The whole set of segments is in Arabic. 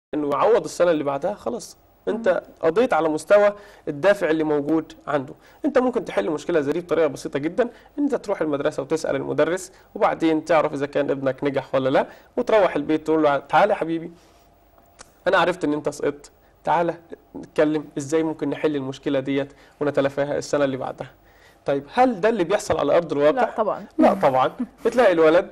انه يعوض السنه اللي بعدها، خلاص انت قضيت على مستوى الدافع اللي موجود عنده. انت ممكن تحل مشكله زي دي بطريقه بسيطه جدا، ان انت تروح المدرسه وتسال المدرس، وبعدين تعرف اذا كان ابنك نجح ولا لا، وتروح البيت تقول له تعالى يا حبيبي انا عرفت ان انت سقطت، تعالى نتكلم ازاي ممكن نحل المشكله ديت ونتلافاها السنه اللي بعدها. طيب هل ده اللي بيحصل على ارض الواقع؟ لا طبعا. لا طبعا. بتلاقي الولد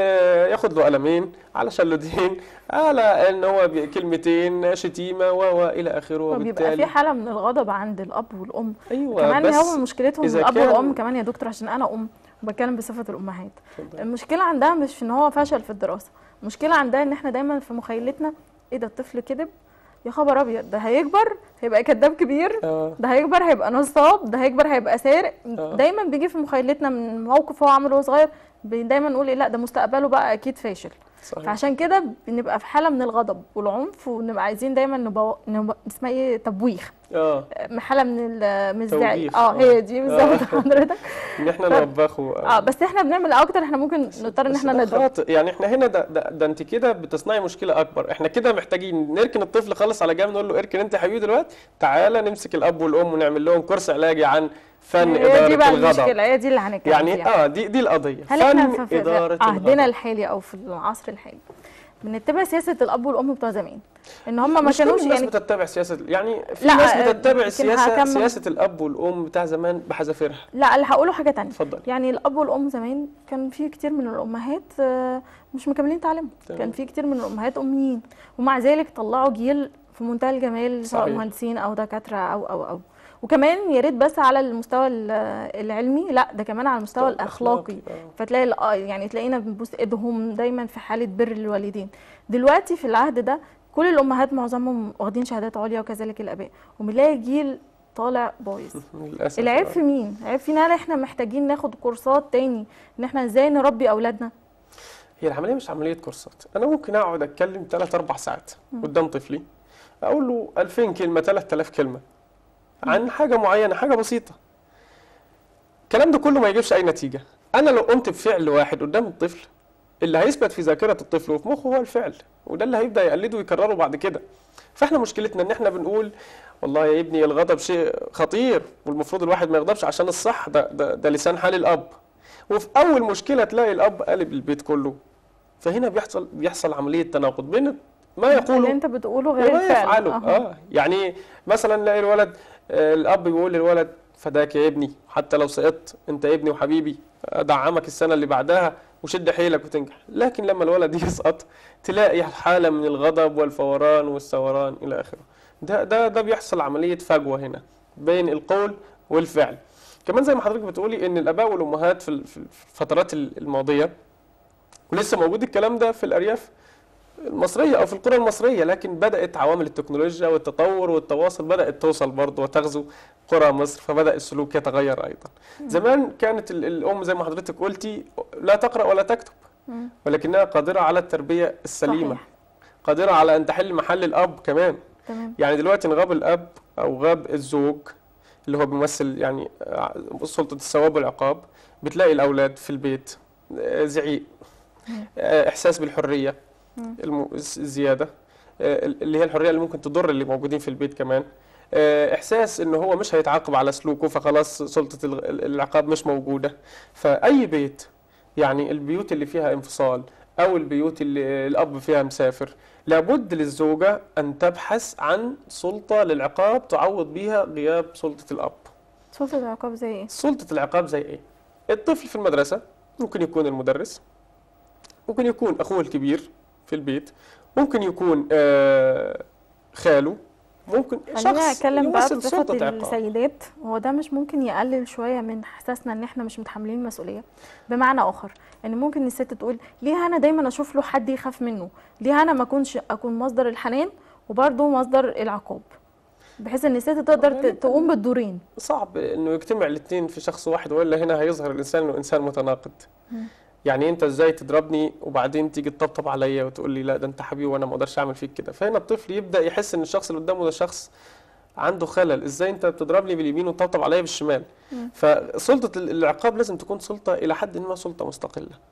ياخد له قلمين على شلودين على ان هو كلمتين شتيمه والى اخره، وبيبقى في حاله من الغضب عند الاب والام. ايوه كمان بس هو مشكلتهم الاب والام كمان يا دكتور، عشان انا ام وبتكلم بصفه الامهات. المشكله عندها مش في ان هو فشل في الدراسه، المشكله عندها ان احنا دايما في مخيلتنا ايه ده الطفل كذب، يا خبر ابيض ده هيكبر هيبقى كذاب كبير، ده هيكبر هيبقى نصاب، ده هيكبر هيبقى سارق. دايما بيجي في مخيلتنا من موقف هو عمله وهو صغير، دايما نقول لا ده مستقبله بقى اكيد فاشل. صحيح. فعشان كده بنبقى في حاله من الغضب والعنف، ونبقى عايزين دايما اسمها ايه، تبويخ. حاله من الزعيق. هي دي بالظبط حضرتك. ان احنا نوبخه. بس احنا بنعمل اكتر، احنا ممكن نضطر ان احنا نضرب. يعني احنا هنا ده انت كده بتصنعي مشكله اكبر. احنا كده محتاجين نركن الطفل خالص على جنب، نقول له اركن انت يا حبيبي دلوقتي، تعالى نمسك الاب والام ونعمل لهم كورس علاجي عن فن اداره دي بقى الغضب. المشكله، هي دي اللي هنتكلم يعني فيها. دي القضيه، هل فن احنا في اداره عهدنا الغضب الحالي او في العصر الحالي بنتبع سياسه الاب والام بتوع زمان، ان هم ما مش كانوش كل الناس يعني بتتبع سياسه، يعني في ناس بتتبع سياسه الاب والام بتاع زمان بحذافيرها. لا اللي هقوله حاجه ثانيه. اتفضل. يعني الاب والام زمان كان في كتير من الامهات مش مكملين تعليمهم، كان في كتير من الامهات اميين، ومع ذلك طلعوا جيل في منتهى الجمال، سواء مهندسين او دكاتره او وكمان يا ريت بس على المستوى العلمي، لا ده كمان على المستوى الاخلاقي. فتلاقي يعني تلاقينا بنبوس ايدهم دايما في حاله بر الوالدين. دلوقتي في العهد ده كل الامهات معظمهم واخدين شهادات عليا وكذلك الاباء، وبنلاقي جيل طالع بايظ. للاسف العيب في مين؟ العيب فينا احنا محتاجين ناخد كورسات تاني ان احنا ازاي نربي اولادنا. هي العمليه مش عمليه كورسات، انا ممكن اقعد اتكلم 3-4 ساعات قدام طفلي، اقول له 2000 كلمه 3000 كلمه عن حاجه معينه، حاجه بسيطه. الكلام ده كله ما يجيبش اي نتيجه. انا لو قمت بفعل واحد قدام الطفل، اللي هيثبت في ذاكره الطفل وفي مخه هو الفعل، وده اللي هيبدا يقلده ويكرره بعد كده. فاحنا مشكلتنا ان احنا بنقول والله يا ابني الغضب شيء خطير، والمفروض الواحد ما يغضبش عشان الصح، ده لسان حال الاب. وفي اول مشكله تلاقي الاب قلب البيت كله. فهنا بيحصل عمليه تناقض بين ما يقوله اللي انت بتقوله غير الفعل. يعني مثلا نلاقي الولد، الاب بيقول للولد فداك يا ابني، حتى لو سقطت انت ابني وحبيبي، ادعمك السنه اللي بعدها وشد حيلك وتنجح. لكن لما الولد يسقط تلاقي حاله من الغضب والفوران والثوران الى اخره. ده بيحصل عمليه فجوه هنا بين القول والفعل. كمان زي ما حضرتك بتقولي ان الاباء والامهات في الفترات الماضيه، ولسه موجود الكلام ده في الارياف المصريه او في القرى المصريه، لكن بدات عوامل التكنولوجيا والتطور والتواصل بدات توصل برضه وتغزو قرى مصر، فبدا السلوك يتغير ايضا. زمان كانت الام زي ما حضرتك قلتي لا تقرا ولا تكتب، ولكنها قادره على التربيه السليمه. صحيح. قادره على ان تحل محل الاب كمان. تمام. يعني دلوقتي ان غاب الاب او غاب الزوج اللي هو بيمثل يعني سلطه الثواب والعقاب، بتلاقي الاولاد في البيت زعيق، احساس بالحريه الزياده، اللي هي الحريه اللي ممكن تضر اللي موجودين في البيت كمان، احساس ان هو مش هيتعاقب على سلوكه فخلاص سلطه العقاب مش موجوده. فاي بيت، يعني البيوت اللي فيها انفصال او البيوت اللي الاب فيها مسافر، لابد للزوجه ان تبحث عن سلطه للعقاب تعوض بيها غياب سلطه الاب. سلطه العقاب زي ايه؟ سلطه العقاب زي ايه؟ الطفل في المدرسه ممكن يكون المدرس، ممكن يكون اخوه الكبير في البيت، ممكن يكون خاله، ممكن خلينا اتكلم بقى بصفه السيدات. هو ده مش ممكن يقلل شويه من احساسنا ان احنا مش متحملين مسؤوليه؟ بمعنى اخر يعني ممكن الست تقول ليه انا دايما اشوف له حد يخاف منه، ليه انا ما اكون مصدر الحنان وبرده مصدر العقاب، بحيث ان الست تقدر تقوم بالدورين. صعب انه يجتمع الاثنين في شخص واحد، والا هنا هيظهر الانسان انه انسان متناقض. يعني انت ازاي تضربني وبعدين تيجي تطبطب عليا وتقول لي لا ده انت حبيبي وانا ما اقدرش اعمل فيك كده؟ فهنا الطفل يبدا يحس ان الشخص اللي قدامه ده شخص عنده خلل. ازاي انت بتضربني باليمين وتطبطب عليا بالشمال؟ فسلطه العقاب لازم تكون سلطه الى حد ما سلطه مستقله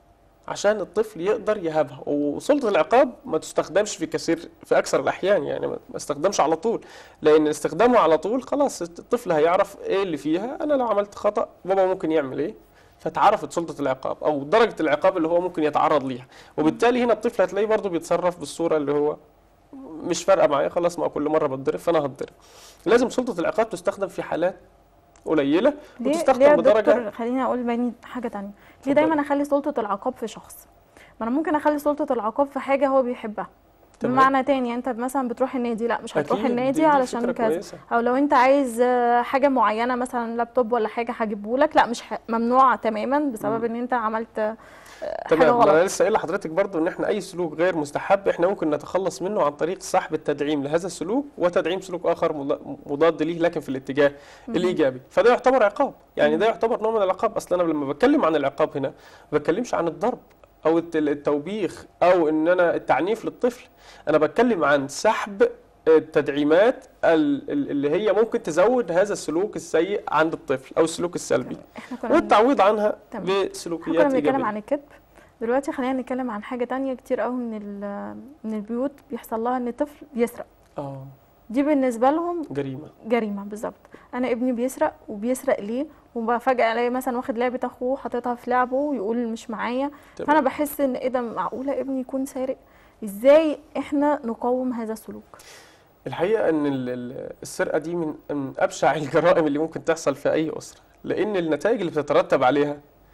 عشان الطفل يقدر يهابها. وسلطة العقاب ما تستخدمش في أكثر الأحيان، يعني ما استخدمش على طول، لأن استخدامه على طول خلاص الطفل هيعرف إيه اللي فيها. أنا لو عملت خطأ بابا ممكن يعمل إيه، فتعرفت سلطة العقاب أو درجة العقاب اللي هو ممكن يتعرض ليها. وبالتالي هنا الطفل هتلاقيه برضه بيتصرف بالصورة اللي هو مش فارقة معايا، خلاص ما كل مرة بتضرب فأنا هتضرب. لازم سلطة العقاب تستخدم في حالات قليلة وتستخدم بدرجة. دكتور خليني اقول بني حاجه تانية، ليه دايما اخلي سلطه العقاب في شخص؟ ما انا ممكن اخلي سلطه العقاب في حاجه هو بيحبها. بمعنى تاني، انت مثلا بتروح النادي، لا مش هتروح النادي علشان كذا، او لو انت عايز حاجه معينه مثلا لابتوب ولا حاجه هجيبهولك، لا مش ممنوع تماما بسبب ان انت عملت حاجه غلط. انا لسه قايل لحضرتك برضو ان احنا اي سلوك غير مستحب احنا ممكن نتخلص منه عن طريق سحب التدعيم لهذا السلوك وتدعيم سلوك اخر مضاد ليه لكن في الاتجاه الايجابي، فده يعتبر عقاب. يعني ده يعتبر نوع من العقاب. اصلا انا لما بتكلم عن العقاب هنا ما بتكلمش عن الضرب او التوبيخ او ان انا التعنيف للطفل، انا بتكلم عن سحب التدعيمات اللي هي ممكن تزود هذا السلوك السيء عند الطفل او السلوك السلبي والتعويض عنها بسلوكيات ايجابيه. كنا بنتكلم عن الكذب، دلوقتي خلينا نتكلم عن حاجه تانية. كتير قوي من البيوت بيحصل لها ان الطفل بيسرق. دي بالنسبه لهم جريمه بالظبط. انا ابني بيسرق، وبيسرق ليه؟ وفجاه الاقي مثلا واخد لعبه اخوه حاططها في لعبه ويقول مش معايا. فانا بحس ان ايه ده، معقوله ابني يكون سارق؟ ازاي احنا نقاوم هذا السلوك؟ الحقيقه ان السرقه دي من ابشع الجرائم اللي ممكن تحصل في اي اسره، لان النتائج اللي بتترتب عليها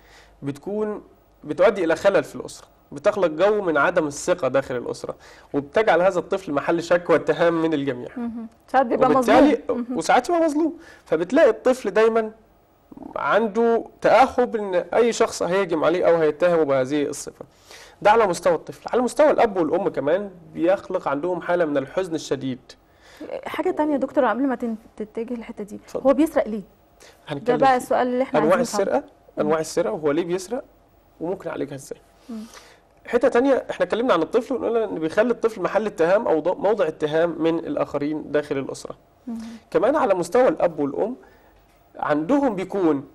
بتؤدي الى خلل في الاسره، بتخلق جو من عدم الثقه داخل الاسره، وبتجعل هذا الطفل محل شك واتهام من الجميع. ساعات بيبقى مظلوم، وساعات يبقى مظلوم. فبتلاقي الطفل دايما عنده تاهب ان اي شخص هيهجم عليه او هيتهمه بهذه الصفه. ده على مستوى الطفل. على مستوى الاب والام كمان بيخلق عندهم حاله من الحزن الشديد. حاجه تانية يا دكتور قبل ما تتجه الحته دي، هو بيسرق ليه؟ ده بقى السؤال اللي احنا انواع السرقه، انواع السرقه وهو ليه بيسرق وممكن يعالجها ازاي. حته تانية، احنا اتكلمنا عن الطفل وقلنا ان بيخلي الطفل محل اتهام او موضع اتهام من الاخرين داخل الاسره. كمان على مستوى الاب والام عندهم بيكون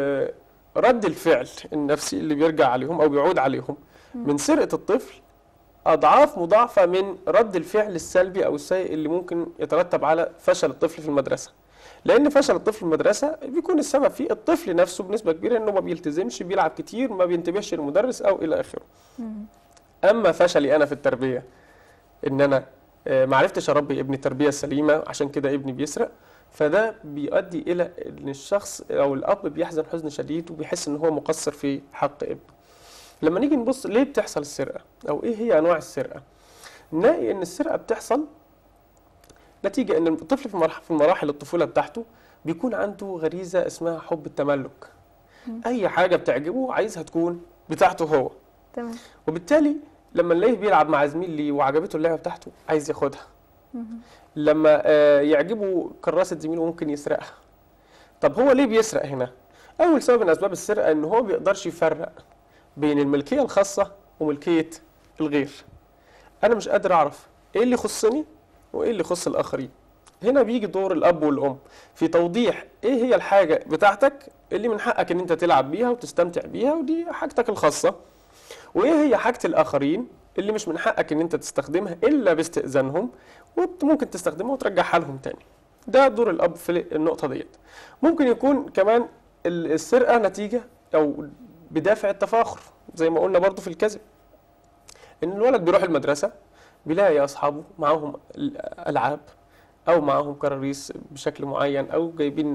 رد الفعل النفسي اللي بيرجع عليهم او بيعود عليهم من سرقه الطفل اضعاف مضاعفه من رد الفعل السلبي او السيء اللي ممكن يترتب على فشل الطفل في المدرسه. لان فشل الطفل في المدرسه بيكون السبب فيه الطفل نفسه بنسبه كبيره، انه ما بيلتزمش، بيلعب كتير، ما بينتبهش للمدرس او الى اخره. اما فشلي انا في التربيه، ان انا ما عرفتش اربي ابني التربيه السليمه، عشان كده ابني بيسرق، فده بيؤدي الى ان الشخص او الاب بيحزن حزن شديد وبيحس ان هو مقصر في حق ابنه. لما نيجي نبص ليه بتحصل السرقه او ايه هي انواع السرقه، نلاقي ان السرقه بتحصل نتيجة ان الطفل في مراحل الطفولة بتاعته بيكون عنده غريزة اسمها حب التملك. اي حاجة بتعجبه عايزها تكون بتاعته هو. تمام. وبالتالي لما نلاقيه بيلعب مع زميل ليه وعجبته اللعبة بتاعته عايز ياخدها. لما يعجبه كراسة زميله ممكن يسرقها. طب هو ليه بيسرق هنا؟ اول سبب من اسباب السرقة ان هو ما بيقدرش يفرق بين الملكية الخاصة وملكية الغير. انا مش قادر اعرف ايه اللي يخصني وايه اللي يخص الاخرين. هنا بيجي دور الاب والام في توضيح ايه هي الحاجه بتاعتك اللي من حقك ان انت تلعب بيها وتستمتع بيها ودي حاجتك الخاصه، وايه هي حاجه الاخرين اللي مش من حقك ان انت تستخدمها الا باستئذانهم وممكن تستخدمها وترجعها لهم تاني. ده دور الاب في النقطه ديت. ممكن يكون كمان السرقه نتيجه او بدافع التفاخر زي ما قلنا برضو في الكذب، ان الولد بيروح المدرسه بيلاقي اصحابه معاهم العاب او معاهم كراريس بشكل معين او جايبين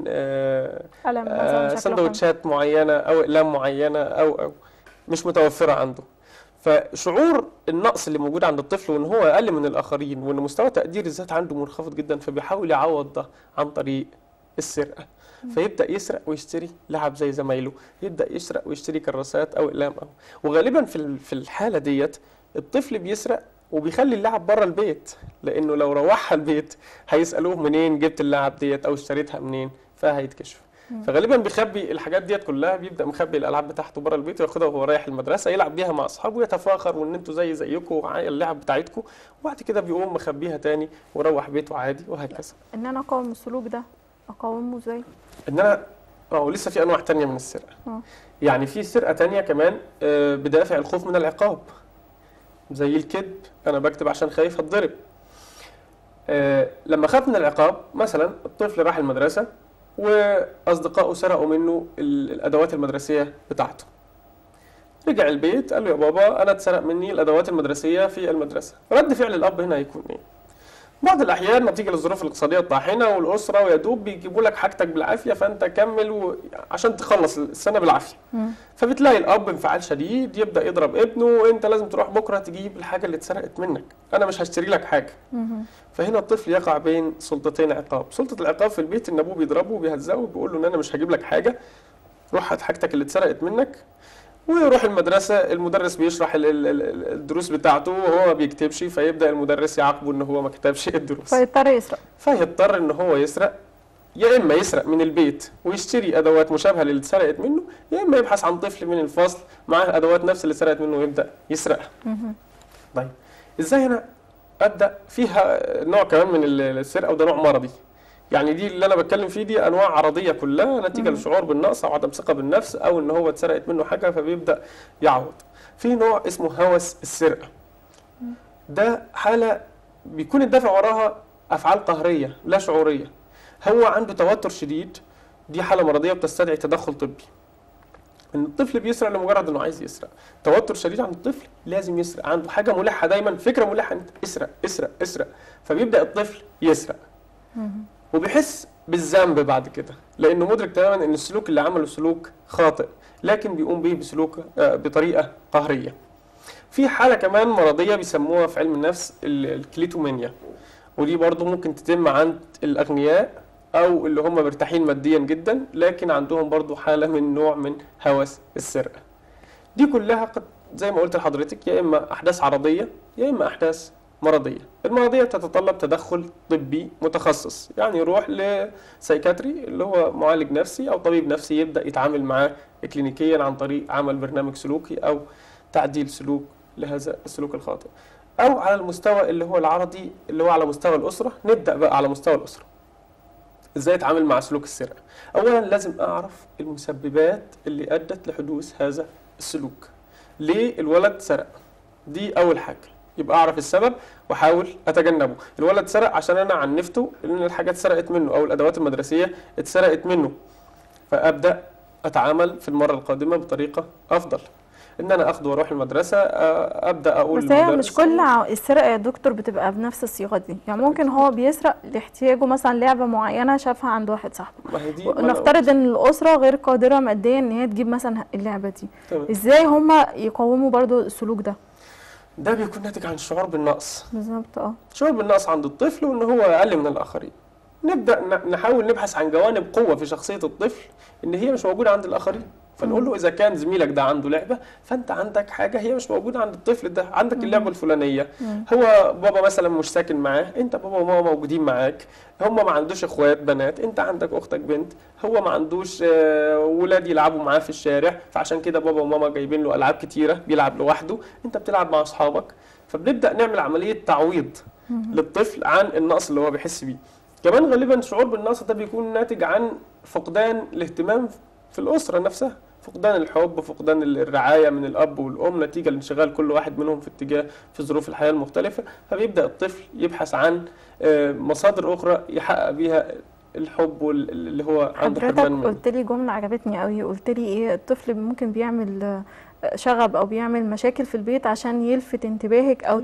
سندوتشات معينه او اقلام معينه او مش متوفره عنده. فشعور النقص اللي موجود عند الطفل وان هو اقل من الاخرين وان مستوى تقدير الذات عنده منخفض جدا، فبيحاول يعوض ده عن طريق السرقه. فيبدا يسرق ويشتري لعب زي زمايله، يبدا يسرق ويشتري كراسات او اقلام وغالبا في الحاله ديت الطفل بيسرق وبيخلي اللعب بره البيت، لانه لو روحها البيت هيسالوه منين جبت اللعب ديت او اشتريتها منين، فهيتكشف. فغالبا بيخبي الحاجات ديت كلها، بيبدا مخبي الالعاب بتاعته بره البيت وياخدها وهو رايح المدرسه يلعب بيها مع اصحابه ويتفاخر وان انتوا زيكم ومعايا اللعب بتاعتكم، وبعد كده بيقوم مخبيها تاني ويروح بيته عادي وهكذا. ان انا اقاوم السلوك ده اقاومه ازاي؟ ان انا ولسه في انواع تانية من السرقه. يعني في سرقه تانية كمان بدافع الخوف من العقاب، زي الكذب، انا بكتب عشان خايف هتضرب. لما خاف من العقاب، مثلا الطفل راح المدرسه واصدقائه سرقوا منه الادوات المدرسيه بتاعته، رجع البيت قال له يا بابا انا اتسرق مني الادوات المدرسيه في المدرسه. رد فعل الاب هنا هيكون ايه؟ بعض الاحيان نتيجه للظروف الاقتصاديه الطاحنه والاسره ويا دوب بيجيبوا لك حاجتك بالعافيه، فانت كمل عشان تخلص السنه بالعافيه. فبتلاقي الاب انفعال شديد يبدا يضرب ابنه، انت لازم تروح بكره تجيب الحاجه اللي اتسرقت منك، انا مش هشتري لك حاجه. فهنا الطفل يقع بين سلطتين عقاب، سلطه العقاب في البيت ان ابوه بيضربه وبيهزقه وبيقول له ان انا مش هجيب لك حاجه، روح هات حاجتك اللي اتسرقت منك. ويروح المدرسة، المدرس بيشرح الدروس بتاعته وهو ما بيكتبش، فيبدأ المدرس يعاقبه ان هو ما كتبش الدروس، فيضطر يسرق. فيضطر ان هو يسرق، يا اما يسرق من البيت ويشتري ادوات مشابهة للي اتسرقت منه، يا اما يبحث عن طفل من الفصل معاه ادوات نفس اللي اتسرقت منه ويبدأ يسرقها. طيب ازاي انا ابدأ فيها نوع كمان من السرقة، وده نوع مرضي. يعني دي اللي انا بتكلم فيه دي انواع عرضيه كلها نتيجه لشعور بالنقص او عدم ثقه بالنفس، او ان هو اتسرقت منه حاجه فبيبدا يعوض. في نوع اسمه هوس السرقه، ده حاله بيكون الدافع وراها افعال قهريه لا شعوريه، هو عنده توتر شديد، دي حاله مرضيه بتستدعي تدخل طبي. ان الطفل بيسرق لمجرد انه عايز يسرق، توتر شديد عند الطفل لازم يسرق، عنده حاجه ملحه دايما، فكره ملحه انت اسرق اسرق اسرق، فبيبدا الطفل يسرق وبيحس بالذنب بعد كده، لانه مدرك تماما ان السلوك اللي عمله سلوك خاطئ، لكن بيقوم به بسلوك بطريقه قهريه. في حاله كمان مرضيه بيسموها في علم النفس الكليتومانيا، ودي برضو ممكن تتم عند الاغنياء او اللي هم مرتاحين ماديا جدا، لكن عندهم برضو حاله من نوع من هوس السرقه. دي كلها قد زي ما قلت لحضرتك يا اما احداث عرضيه يا اما احداث مرضية. المرضية تتطلب تدخل طبي متخصص، يعني يروح لسايكاتري اللي هو معالج نفسي أو طبيب نفسي يبدأ يتعامل معاه كلينيكيا عن طريق عمل برنامج سلوكي أو تعديل سلوك لهذا السلوك الخاطئ. أو على المستوى اللي هو العرضي اللي هو على مستوى الأسرة، نبدأ بقى على مستوى الأسرة إزاي أتعامل مع سلوك السرقة. أولا لازم أعرف المسببات اللي أدت لحدوث هذا السلوك، ليه الولد سرق، دي أول حاجة، يبقى اعرف السبب واحاول اتجنبه. الولد سرق عشان انا عنفته ان الحاجات اتسرقت منه او الادوات المدرسيه اتسرقت منه، فابدا اتعامل في المره القادمه بطريقه افضل، ان انا اخده واروح المدرسه ابدا اقول بس هي مش كل السرقه يا دكتور بتبقى بنفس الصيغه دي، يعني ممكن هو بيسرق لاحتياجه، مثلا لعبه معينه شافها عند واحد صاحبه، نفترض ان الاسره غير قادره ماديا ان هي تجيب مثلا اللعبه دي، ازاي هم يقوموا برضو السلوك ده؟ ده بيكون ناتج عن الشعور بالنقص. بالظبط. شعور بالنقص عند الطفل وان هو اقل من الاخرين. نبدا نحاول نبحث عن جوانب قوه في شخصيه الطفل ان هي مش موجوده عند الاخرين، فنقول له اذا كان زميلك ده عنده لعبه فانت عندك حاجه هي مش موجوده عند الطفل ده، عندك اللعبه الفلانيه، هو بابا مثلا مش ساكن معاه، انت بابا وماما موجودين معاك، هم ما عندوش اخوات بنات، انت عندك اختك بنت، هو ما عندوش ولاد يلعبوا معاه في الشارع، فعشان كده بابا وماما جايبين له العاب كتيره بيلعب لوحده، انت بتلعب مع اصحابك. فبنبدا نعمل عمليه تعويض للطفل عن النقص اللي هو بيحس بيه. كمان غالبا الشعور بالنقص ده بيكون ناتج عن فقدان الاهتمام في الاسره نفسها، فقدان الحب، فقدان الرعايه من الاب والام نتيجه لانشغال كل واحد منهم في اتجاه في ظروف الحياه المختلفه، فبيبدا الطفل يبحث عن مصادر اخرى يحقق بيها الحب اللي هو عنده حرمان منه. حضرتك قلت لي جمله عجبتني قوي، قلت لي ايه؟ الطفل ممكن بيعمل شغب او بيعمل مشاكل في البيت عشان يلفت انتباهك او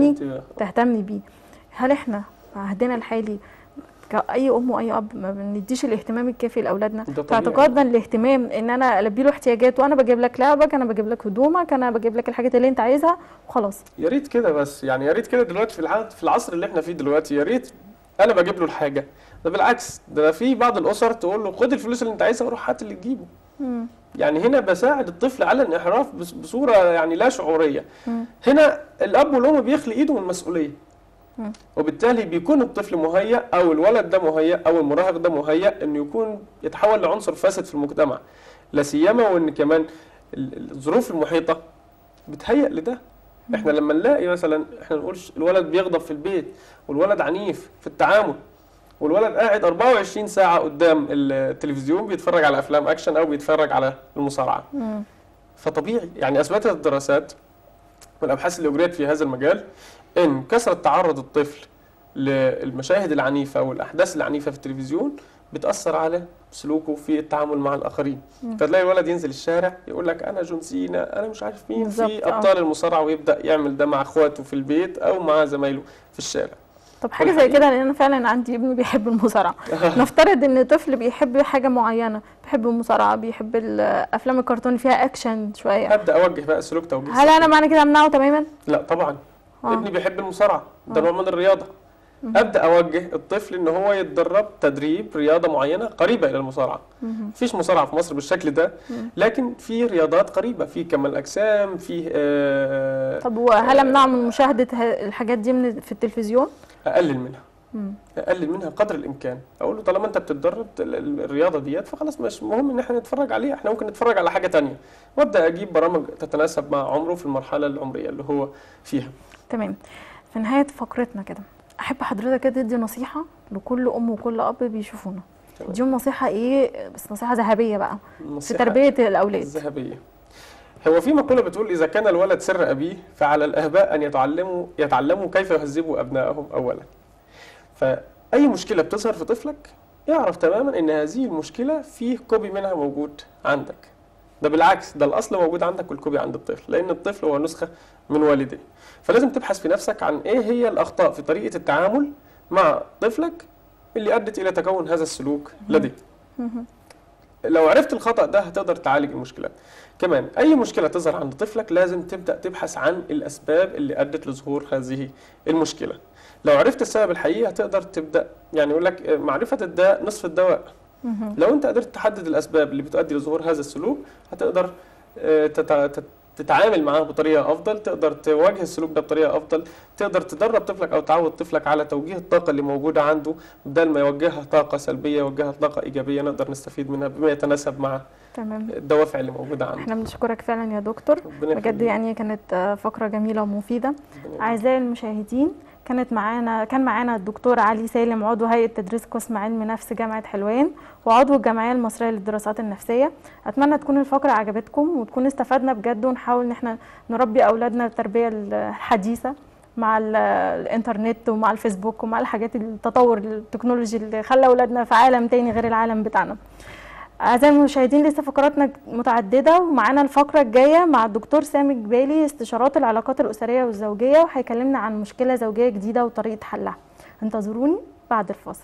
تهتمي بيه. هل احنا في عهدنا الحالي كأي ام واي اب ما بنديش الاهتمام الكافي لاولادنا؟ فاعتقادنا الاهتمام ان انا البي له احتياجاته، وانا بجيب لك لعبك، انا بجيب لك هدومك، انا بجيب لك الحاجات اللي انت عايزها وخلاص. يا ريت كده، بس يعني يا ريت كده دلوقتي في العصر اللي احنا فيه دلوقتي، يا ريت انا بجيب له الحاجه، ده بالعكس، ده في بعض الاسر تقول له خد الفلوس اللي انت عايزها وروح هات اللي تجيبه. يعني هنا بساعد الطفل على الانحراف بصوره يعني لا شعوريه. هنا الاب والام بيخلي ايده من المسؤوليه، وبالتالي بيكون الطفل مهيأ او الولد ده مهيأ او المراهق ده مهيأ انه يكون يتحول لعنصر فاسد في المجتمع، لا سيما وان كمان الظروف المحيطه بتهيأ لده. احنا لما نلاقي مثلا احنا نقولش الولد بيغضب في البيت والولد عنيف في التعامل، والولد قاعد 24 ساعه قدام التلفزيون بيتفرج على افلام اكشن او بيتفرج على المصارعه. فطبيعي يعني اثبتت الدراسات والابحاث اللي اجريت في هذا المجال ان كثره تعرض الطفل للمشاهد العنيفه والاحداث العنيفه في التلفزيون بتاثر على سلوكه في التعامل مع الاخرين. فتلاقي الولد ينزل الشارع يقول لك انا جون سينا، انا مش عارف مين في ابطال المصارعه، ويبدا يعمل ده مع اخواته في البيت او مع زمايله في الشارع. طب حاجه زي كده، لان انا فعلا عندي ابني بيحب المصارعه. نفترض ان طفل بيحب حاجه معينه، بيحب المصارعه، بيحب الافلام الكرتون اللي فيها اكشن شويه، ابدا اوجه بقى سلوك توجيه. هل انا معنى كده امنعه تماما؟ لا طبعا. ابني بيحب المصارعه، ده نوع من الرياضه. ابدا اوجه الطفل ان هو يتدرب تدريب رياضه معينه قريبه الى المصارعه. مفيش مصارعه في مصر بالشكل ده، لكن في رياضات قريبه، في كمال اجسام، في طب وهل امنعه من مشاهده الحاجات دي في التلفزيون؟ اقلل منها. اقلل منها قدر الامكان. اقول له طالما انت بتتدرب الرياضه ديت فخلاص مش مهم ان احنا نتفرج عليها، احنا ممكن نتفرج على حاجه ثانيه. وابدا اجيب برامج تتناسب مع عمره في المرحله العمريه اللي هو فيها. تمام. في نهايه فقرتنا كده احب حضرتك كده تدي نصيحه لكل ام وكل اب بيشوفونا. دي نصيحه ايه؟ بس نصيحه ذهبيه بقى في تربيه الاولاد. ذهبيه. هو في مقوله بتقول اذا كان الولد سر ابيه فعلى الاباء ان يتعلموا كيف يهذبوا ابنائهم اولا. فاي مشكله بتظهر في طفلك اعرف تماما ان هذه المشكله فيه كوبي منها موجود عندك. ده بالعكس، ده الاصل موجود عندك والكوبي عند الطفل، لان الطفل هو نسخه من والديه. فلازم تبحث في نفسك عن ايه هي الاخطاء في طريقه التعامل مع طفلك اللي ادت الى تكون هذا السلوك لديه. لو عرفت الخطأ ده هتقدر تعالج المشكلات. كمان اي مشكله تظهر عند طفلك لازم تبدا تبحث عن الاسباب اللي ادت لظهور هذه المشكله. لو عرفت السبب الحقيقي هتقدر تبدا، يعني يقول لك معرفه الداء نصف الدواء. لو انت قدرت تحدد الاسباب اللي بتؤدي لظهور هذا السلوك هتقدر تتعامل معاه بطريقه افضل، تقدر تواجه السلوك ده بطريقه افضل، تقدر تدرب طفلك او تعود طفلك على توجيه الطاقه اللي موجوده عنده، بدل ما يوجهها طاقه سلبيه يوجهها طاقه ايجابيه نقدر نستفيد منها بما يتناسب مع الدوافع اللي موجوده عنده. احنا بنشكرك فعلا يا دكتور، بجد يعني كانت فقره جميله ومفيده. اعزائي المشاهدين، كان معانا الدكتور علي سالم، عضو هيئه تدريس قسم علم نفس جامعه حلوان وعضو الجمعيه المصريه للدراسات النفسيه. اتمنى تكون الفقره عجبتكم وتكون استفدنا بجد، ونحاول ان احنا نربي اولادنا التربيه الحديثه مع الانترنت ومع الفيسبوك ومع الحاجات التطور التكنولوجي اللي خلى اولادنا في عالم تاني غير العالم بتاعنا. أعزائي المشاهدين، لسه فقراتنا متعددة، ومعانا الفقرة الجاية مع الدكتور سامي جبالي، استشارات العلاقات الأسرية والزوجية، وهيكلمنا عن مشكلة زوجية جديدة وطريقة حلها. انتظروني بعد الفاصل.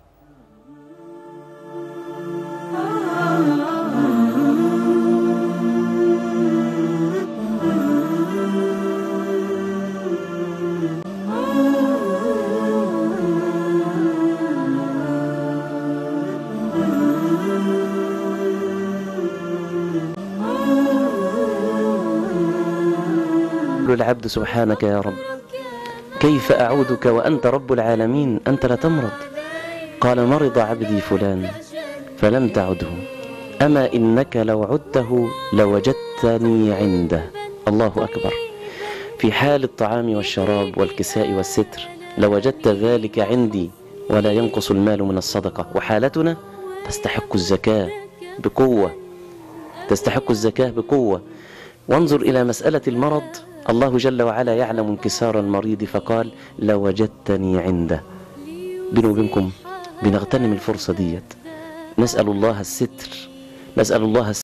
العبد سبحانك يا رب، كيف أعودك وأنت رب العالمين؟ أنت لا تمرض. قال مرض عبدي فلان فلم تعده، أما إنك لو عدته لوجدتني عنده. الله أكبر. في حال الطعام والشراب والكساء والستر لوجدت ذلك عندي، ولا ينقص المال من الصدقة. وحالتنا تستحق الزكاة بقوة، تستحق الزكاة بقوة. وانظر إلى مسألة المرض، الله جل وعلا يعلم انكسار المريض فقال لوجدتني عنده. بيني وبينكم بنغتنم الفرصة ديت، نسأل الله الستر، نسأل الله